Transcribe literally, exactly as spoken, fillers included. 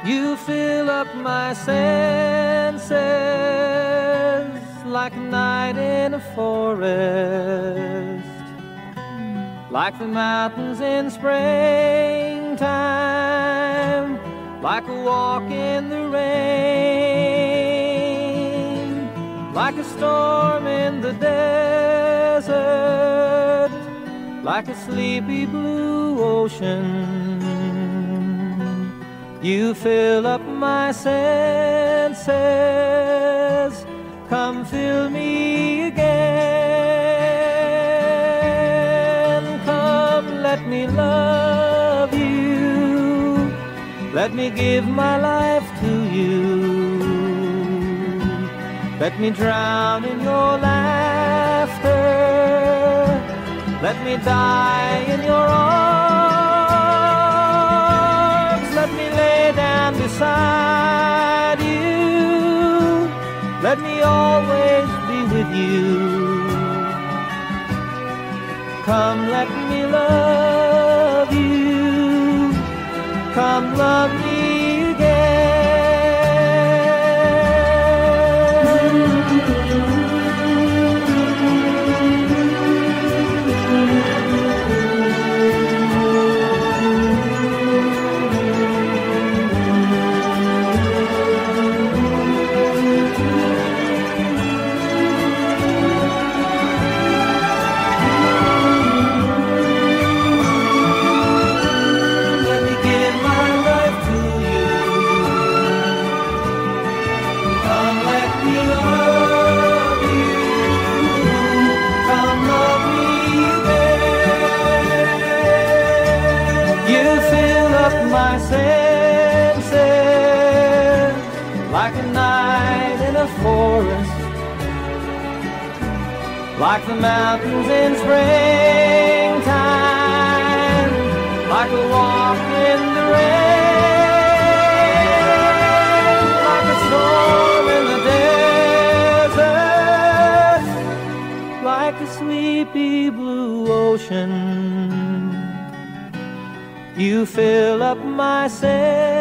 You fill up my senses like a night in a forest, like the mountains in springtime, like a walk in the rain, like a storm in the desert, like a sleepy blue ocean. You fill up my senses, come fill me again. Come, let me love you, let me give my life to you. Let me drown in your laughter, let me die in your arms. Let me lay down beside you, let me always be with you. Come, let me love you, come love me again. My senses like a night in a forest, like the mountains in springtime, like a walk in the rain, like a storm in the desert, like a sleepy blue ocean. You fill up my senses,